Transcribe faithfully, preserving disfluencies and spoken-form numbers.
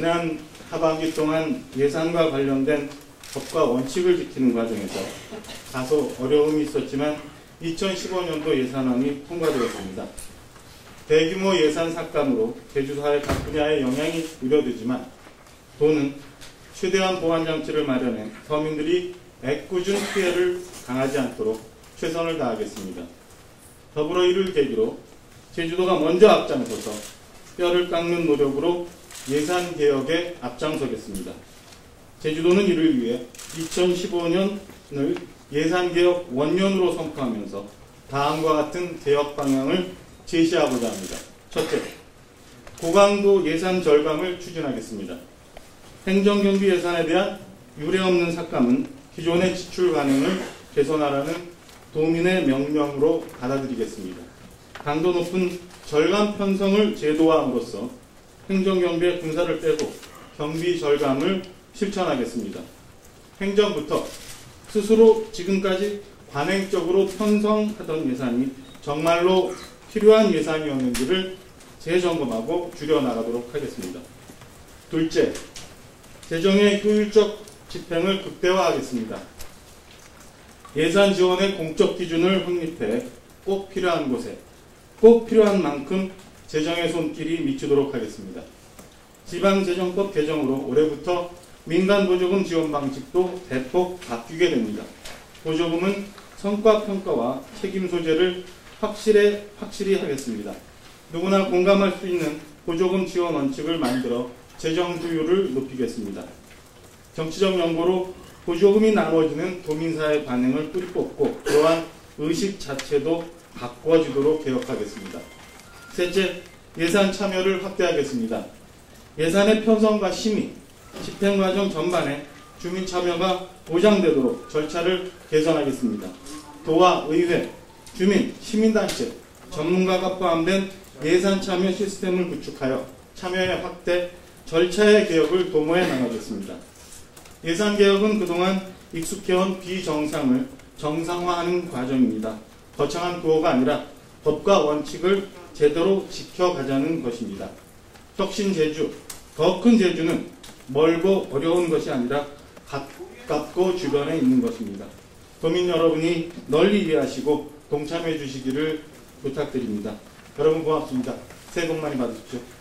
지난 하반기 동안 예산과 관련된 법과 원칙을 지키는 과정에서 다소 어려움이 있었지만 이천십오 년도 예산안이 통과되었습니다. 대규모 예산 삭감으로 제주사회 각 분야에 영향이 우려되지만 도는 최대한 보완장치를 마련해 서민들이 애꿎은 피해를 당하지 않도록 최선을 다하겠습니다. 더불어 이를 계기로 제주도가 먼저 앞장서서 뼈를 깎는 노력으로 예산개혁에 앞장서겠습니다. 제주도는 이를 위해 이천십오 년을 예산개혁 원년으로 선포하면서 다음과 같은 개혁 방향을 제시하고자 합니다. 첫째, 고강도 예산 절감을 추진하겠습니다. 행정경비 예산에 대한 유례없는 삭감은 기존의 지출 관행을 개선하라는 도민의 명령으로 받아들이겠습니다. 강도 높은 절감 편성을 제도화함으로써 행정경비의 군사를 빼고 경비 절감을 실천하겠습니다. 행정부터 스스로 지금까지 관행적으로 편성하던 예산이 정말로 필요한 예산이었는지를 재점검하고 줄여나가도록 하겠습니다. 둘째, 재정의 효율적 집행을 극대화하겠습니다. 예산 지원의 공적 기준을 확립해 꼭 필요한 곳에 꼭 필요한 만큼 재정의 손길이 미치도록 하겠습니다. 지방재정법 개정으로 올해부터 민간보조금 지원 방식도 대폭 바뀌게 됩니다. 보조금은 성과평가와 책임 소재를 확실히, 확실히 하겠습니다. 누구나 공감할 수 있는 보조금 지원 원칙을 만들어 재정 효율을 높이겠습니다. 정치적 연고로 보조금이 나눠지는 도민사회 반응을 뿌리뽑고 그러한 의식 자체도 바꿔지도록 개혁하겠습니다. 셋째, 예산 참여를 확대하겠습니다. 예산의 편성과 심의, 집행과정 전반에 주민 참여가 보장되도록 절차를 개선하겠습니다. 도와 의회, 주민, 시민단체, 전문가가 포함된 예산 참여 시스템을 구축하여 참여의 확대, 절차의 개혁을 도모해 나가겠습니다. 예산 개혁은 그동안 익숙해온 비정상을 정상화하는 과정입니다. 거창한 구호가 아니라 법과 원칙을 제대로 지켜가자는 것입니다. 혁신 제주, 더 큰 제주는 멀고 어려운 것이 아니라 가깝고 주변에 있는 것입니다. 도민 여러분이 널리 이해하시고 동참해 주시기를 부탁드립니다. 여러분 고맙습니다. 새해 복 많이 받으십시오.